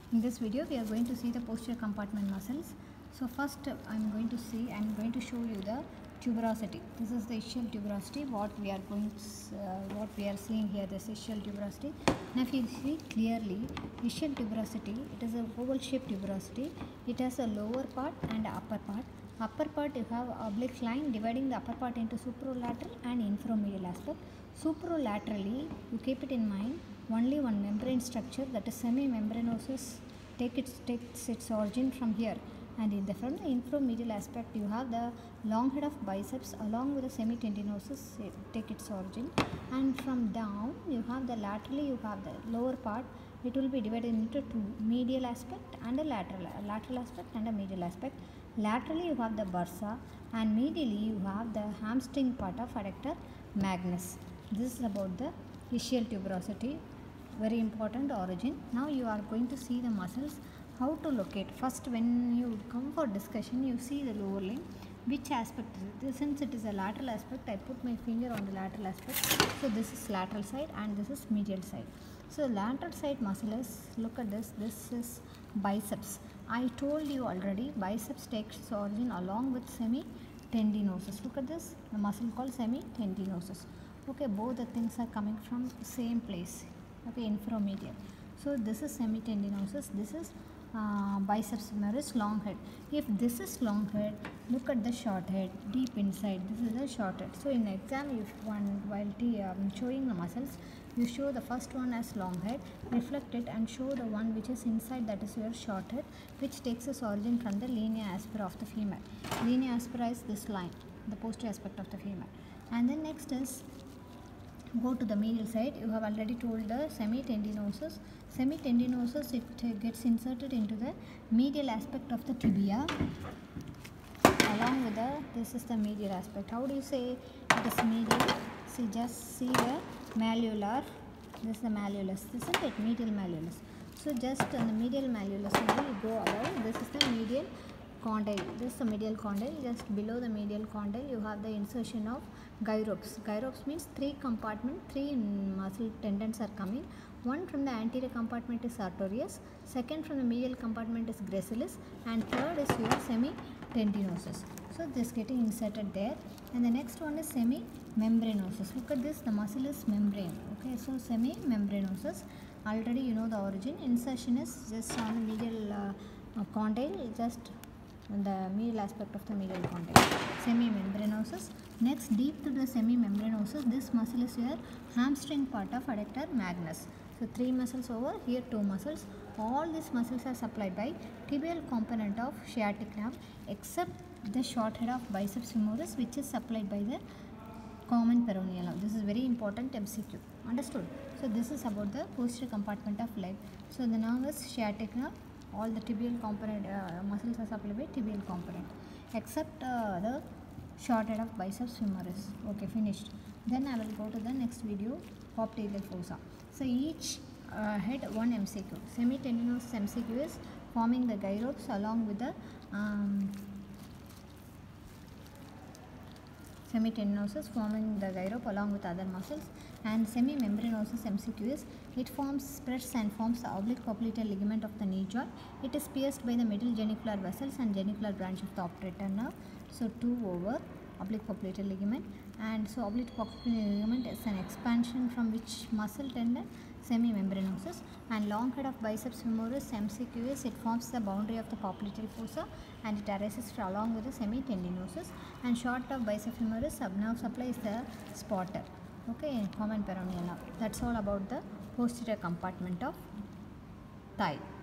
In this video we are going to see the posterior compartment muscles. So first I am going to show you the tuberosity. This is the ischial tuberosity, what we are seeing here, this ischial tuberosity. Now if you see clearly, ischial tuberosity, it is a oval shaped tuberosity. It has a lower part and upper part. Upper part you have oblique line dividing the upper part into supralateral and inframedial aspect. Supralaterally, you keep it in mind, only one membrane structure, that is semimembranosus, takes its origin from here. And from the inframedial aspect, you have the long head of biceps along with the semitendinosus take its origin. And from down, you have the laterally, you have the lower part. It will be divided into two, medial aspect and a lateral aspect and a medial aspect. Laterally, you have the bursa, and medially, you have the hamstring part of adductor magnus. This is about the ischial tuberosity, very important origin. Now you are going to see the muscles, how to locate. First, when you come for discussion, you see the lower limb, which aspect is it? Since it is a lateral aspect, I put my finger on the lateral aspect. So this is lateral side and this is medial side. So lateral side muscle is, look at this is biceps. I told you already, biceps takes its origin along with semitendinosus. Look at this, the muscle called semitendinosus. Okay, both the things are coming from same place. Okay, inframedial. So this is semitendinosus, this is biceps femoris, long head. If this is long head, look at the short head deep inside. This is a short head. So in exam, while showing the muscles, you show the first one as long head, reflect it and show the one which is inside, that is your short head, which takes its origin from the linea aspera of the femur. Linea aspera is this line, the posterior aspect of the femur. And then next is, go to the medial side. You have already told the semitendinosus. Semitendinosus, it gets inserted into the medial aspect of the tibia along with this is the medial aspect. How do you say it is medial? See, just see the malleolar, this is the malleolus, isn't it? Medial malleolus. So just on the medial malleolus you go above, this is the medial condyle. This is the medial condyle. Just below the medial condyle you have the insertion of gyropes. Gyropes means three muscle tendons are coming. One from the anterior compartment is sartorius, second from the medial compartment is gracilis, and third is your semitendinosus. So this getting inserted there. And the next one is semimembranosus. Look at this, the muscle is membrane. Okay, so semimembranosus, already you know the origin. Insertion is just on the medial condyle, just the medial aspect of the medial condyle. Semimembranosus. Next, deep to the semimembranosus, this muscle is your hamstring part of adductor magnus. So three muscles over, here two muscles. All these muscles are supplied by tibial component of sciatic nerve, except the short head of biceps femoris, which is supplied by the common peroneal nerve. This is very important MCQ. Understood? So this is about the posterior compartment of leg. So the nerve is sciatic nerve. All the tibial component muscles are supplied by tibial component, except the short head of biceps femoris. Okay, finished. Then I will go to the next video, popliteal fossa. So each head one MCQ. Semitendinosus MCQ is forming the gyropes along with the semitendinosus forming the gyrope along with other muscles, and semimembranosus MCQ is, it spreads and forms the oblique popliteal ligament of the knee joint. It is pierced by the middle genicular vessels and genicular branch of the obturator nerve. So 2 over oblique popliteal ligament. And so oblique popliteal ligament is an expansion from which muscle tendon? Semimembranosus. And long head of biceps femoris MCQ is, it forms the boundary of the popliteal fossa and it arises along with the semitendinosus. And short of biceps femoris nerve supply is the spotter. Okay, common peroneal nerve. That's all about the posterior compartment of thigh.